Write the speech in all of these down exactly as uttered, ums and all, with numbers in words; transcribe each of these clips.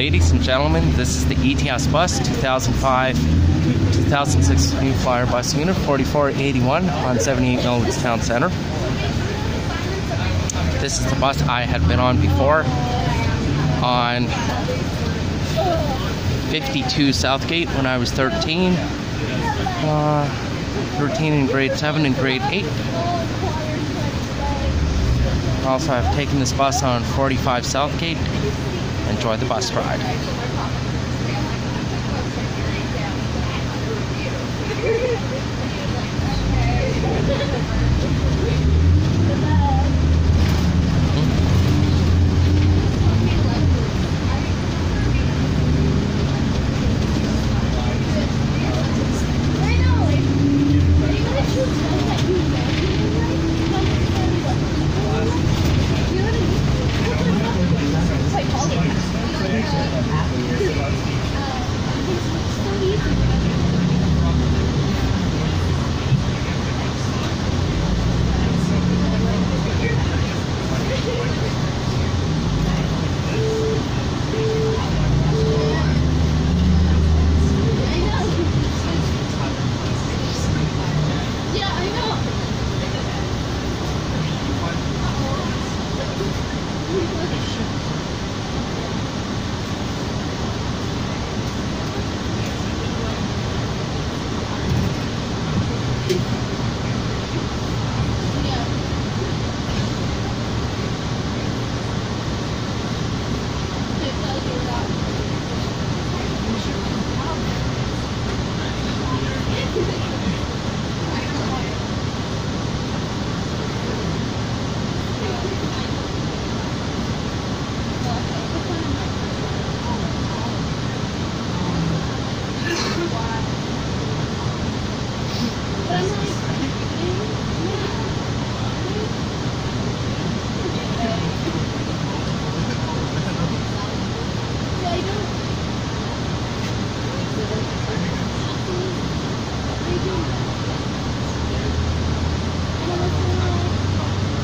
Ladies and gentlemen, this is the E T S bus, two thousand five two thousand six New Flyer bus unit forty-four eighty-one on seventy-eight Millwoods Town Center. This is the bus I had been on before on fifty-two Southgate when I was thirteen. Uh, thirteen in grade seven and grade eight. Also, I've taken this bus on forty-five Southgate. Enjoy the bus ride.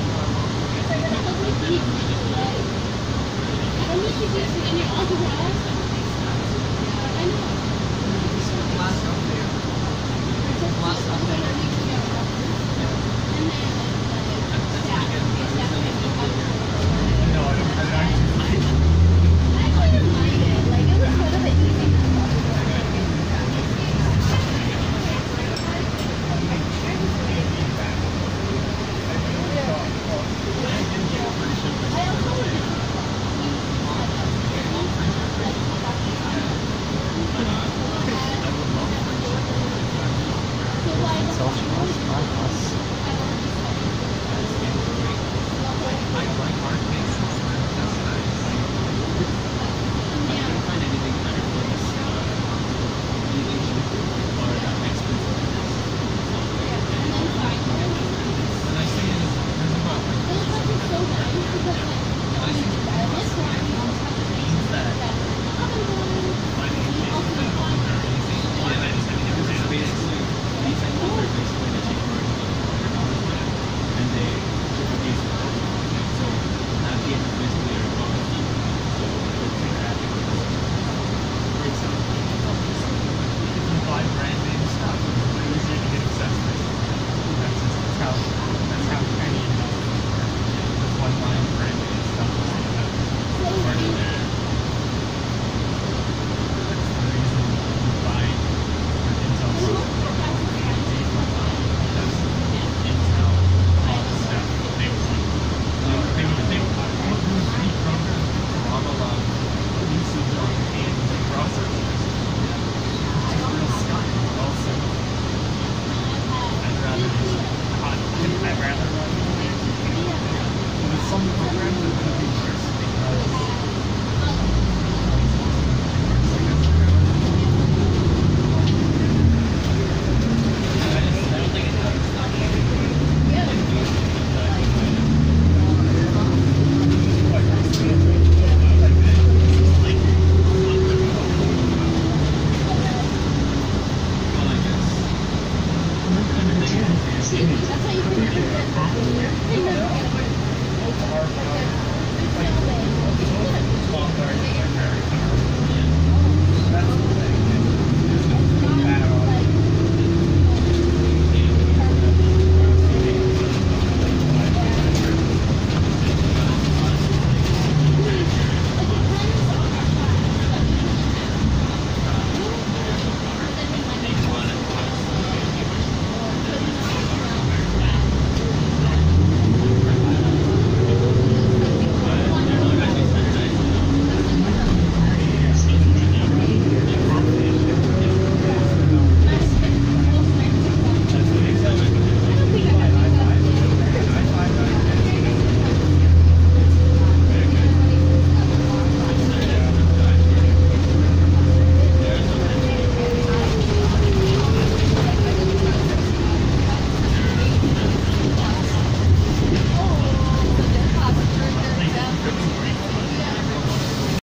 Any autographs?